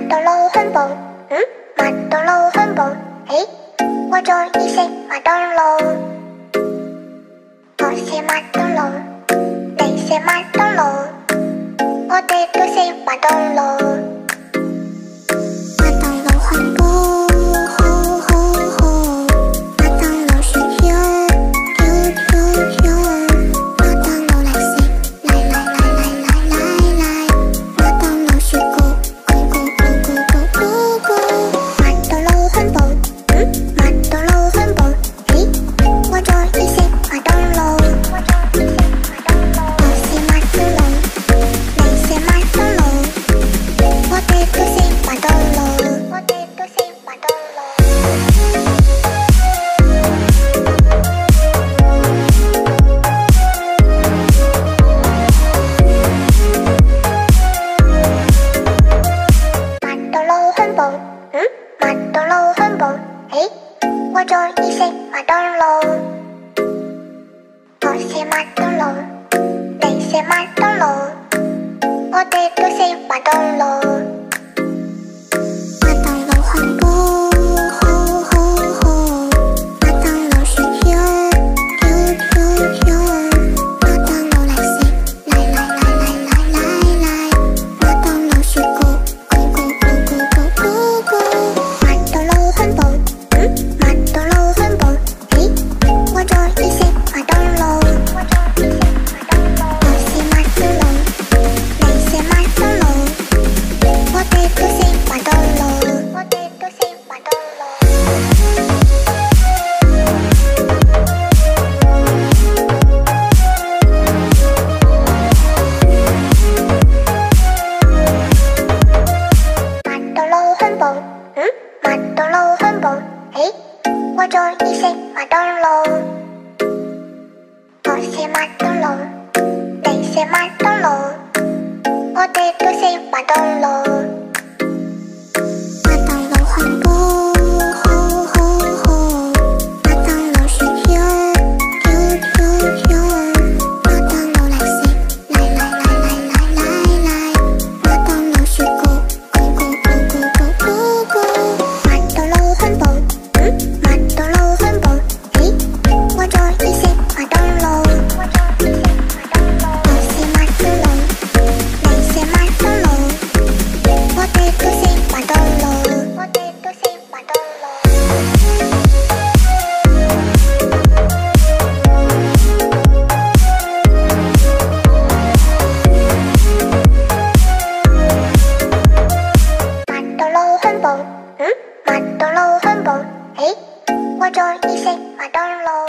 到老很薄，麦到老很薄，嘿，我中意食麥當勞。我食麥當勞，你食麥當勞，我哋都食麥當勞。麥當勞很薄，厚厚厚，麥當勞是油油油油，麥當勞來食，來來來來來來來，麥當勞是狗狗狗狗狗狗狗。麥當勞很薄，麥當勞很薄，嘿，我中意食麥當勞。我食麥當勞，你食麥當勞，我哋都食麥當勞，我哋都食麥當勞。麥當勞很薄，麥當勞很薄，嘿，我中意食麥當勞。我食麥當勞，你食麥當勞，我哋都食麥當勞。麥當勞很薄，厚厚厚，麥當勞是油油油油，麥當勞來食，來來來來來來來，麥當勞是狗狗狗狗狗狗狗。麥當勞很薄，麥當勞很薄，嘿，我中意食麥當勞。我食麥當勞，你食麥當勞，我哋都食麥當勞，我哋都食麥當勞。麥當勞很薄，麥當勞很薄，嘿，我中意食麥當勞。我食麥當勞，你食麥當勞，我哋都食麥當勞。麥當勞很薄，厚厚厚，麥當勞是油油油油，麥當勞來食，來來來來來來來，麥當勞是狗狗狗狗狗狗狗。麥當勞很薄，麥當勞很薄，嘿，我中意食麥當勞。我食麥當勞，你食麥當勞，我哋都食麥當勞，我哋都食麥當勞。麥當勞很薄，麥當勞很薄，嘿，我中意食麥當勞。